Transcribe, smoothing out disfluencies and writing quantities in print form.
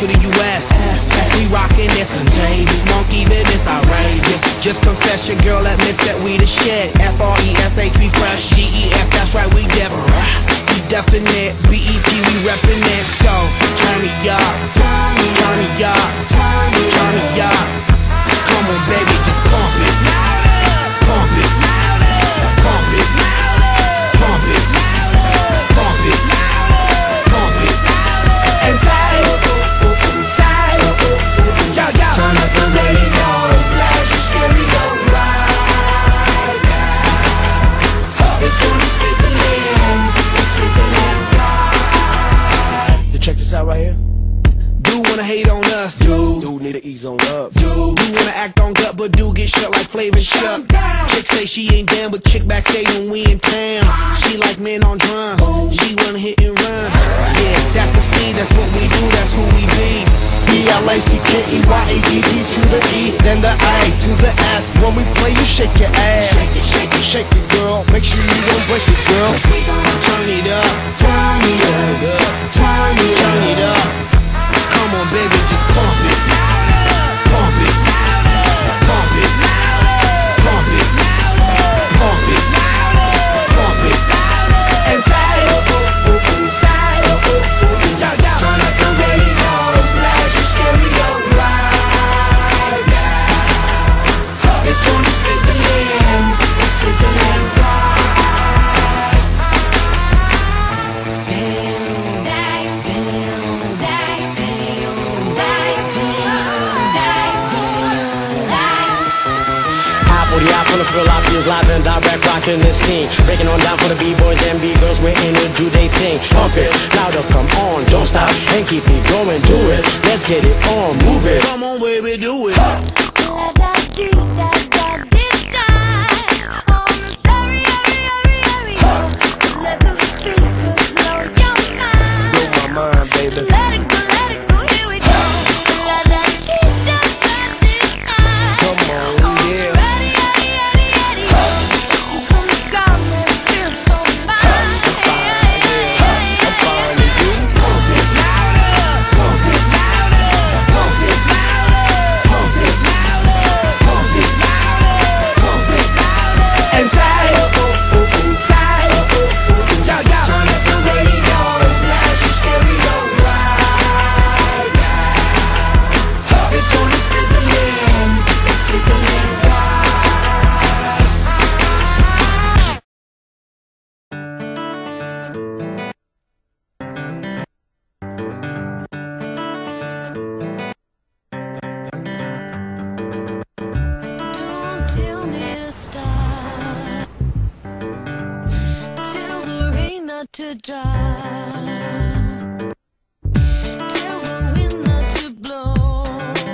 to the US. As we rockin' this contagious, monkey business outrageous. Just confess your girl admits that we the shit. F-R-E-S-H, we fresh. G-E-F, that's right, we different. We definite, B-E-P, we reppin' it. So, turn me up, turn me up, turn me up. Come on, baby, just pump it. Pump it, pump it, pump it, pump it, pump it. And say, yo, yo. Turn up the radio, blast your stereo right now. It's Jonas Switzerland, it's Switzerland pride. You check this out right here. Dude wanna hate on us, dude need to ease on up, dude wanna act on gut, but dude get shut like Flavor Chuck. Chick say she ain't down, but chick backstage when we in town. She like men on drum, she wanna hit and run. Yeah, that's the speed, that's what we do, that's who we be. B-L-A-C-K-E-Y-A-D-D to the E, then the A to the S. When we play, you shake your ass. Shake it, shake it, shake it, girl. Make sure you don't break it, girl. Cause we gon' turn it up, turn it up, turn it up. Come on, baby, just pump it. Pump it. Pump it. Pump it. Pump it. Pump it. And say, turn up the radio, blast your stereo right now. It's Jonas Switzerland, it's Switzerland pride. Full of feel obvious, live and direct, rocking the scene. Breaking on down for the B-boys and B-girls, we're in it, do they thing. Pump it, louder, come on, don't stop, and keep it going, do it. Let's get it on, move it. Come on, baby, do it. Let the speakers blow your mind. Blow my mind, baby. Let it go, here we go. Let that guitar start this time. Come on, yeah. Ready. This is from the ground that feels so fine. I'm fine with you. Pump it louder. Pump it louder. Pump it louder. Pump it louder. Pump it louder. Pump it louder. And say, yo, yo. Turn up the radio, blast your stereo right now. It's Jonas Switzerland, it's Switzerland pride. Don't tell me to stop. Tell the rain not to drop.